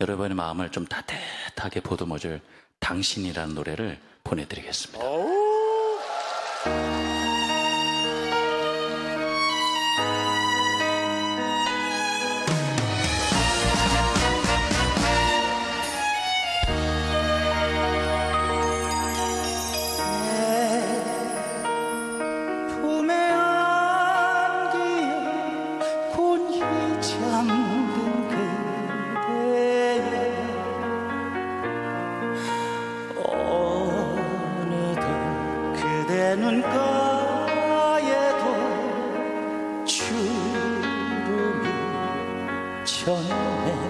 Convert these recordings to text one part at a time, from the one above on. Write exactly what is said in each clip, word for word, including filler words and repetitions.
여러분의 마음을 좀 따뜻하게 보듬어줄 당신이라는 노래를 보내드리겠습니다. 눈가에도 주름이 졌네.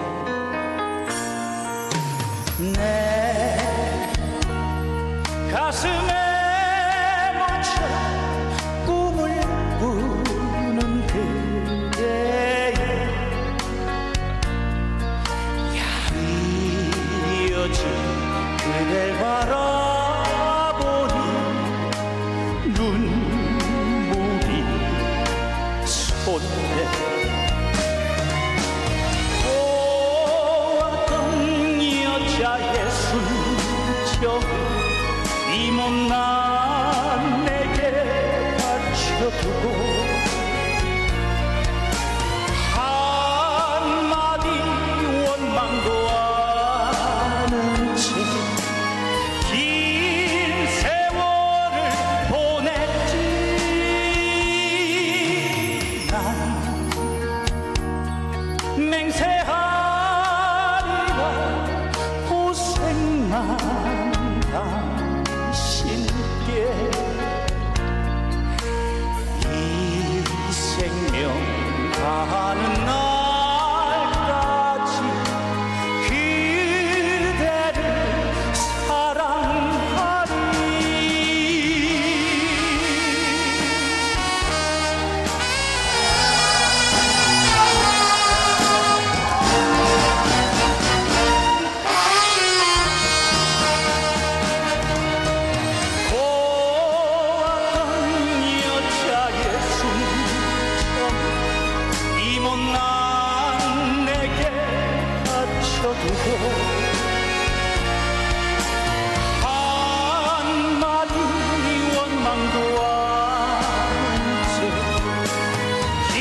내 가슴에 묻혀 꿈을 꾸는 그대의 야위어진 그댈 바라보니 눈물이 솟네. 보았던 여자의 순정을 이 못난 내게 바쳐두고 한마디 원망도 않은 채 긴 세월을 보냈지. 난 맹세하리라 고생만 당신께. 이 생명 가는 날까지 그대를 사랑하리. 보았던 여자의 순정 이 못난 내게 바쳐두고 한마디 원망도 않은 채 긴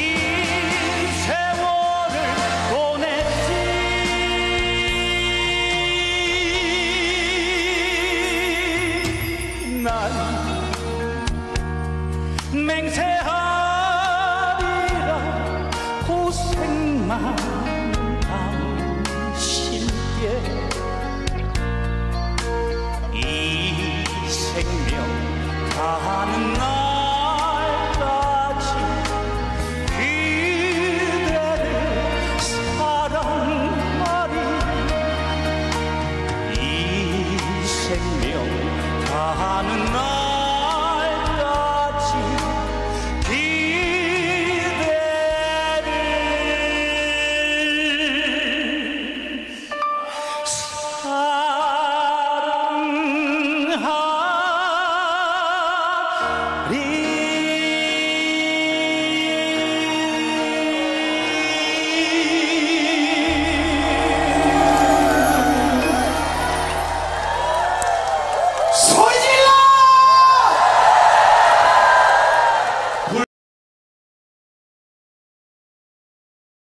세월을 보냈지. 난 맹세하리라 고생만